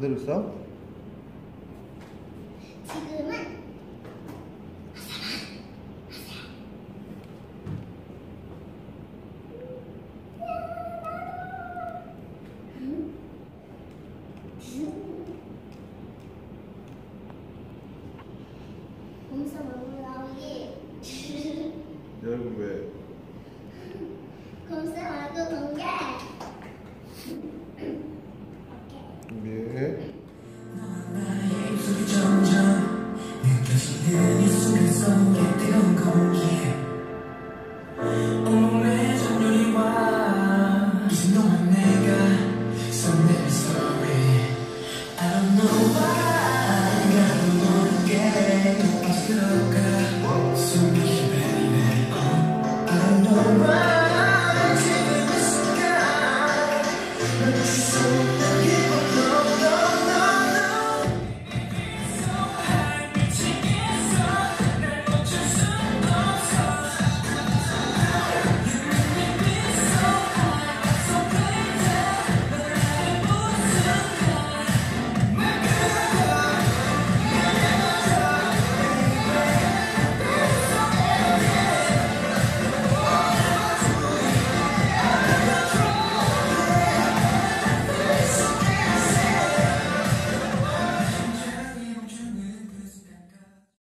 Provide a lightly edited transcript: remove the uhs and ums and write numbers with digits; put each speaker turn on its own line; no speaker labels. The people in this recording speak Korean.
그대로 써?
지금은 공사 얼굴 나오기.
여러분 왜?
공사 말고 공개.
준비해.
I don't know why I gotta know again.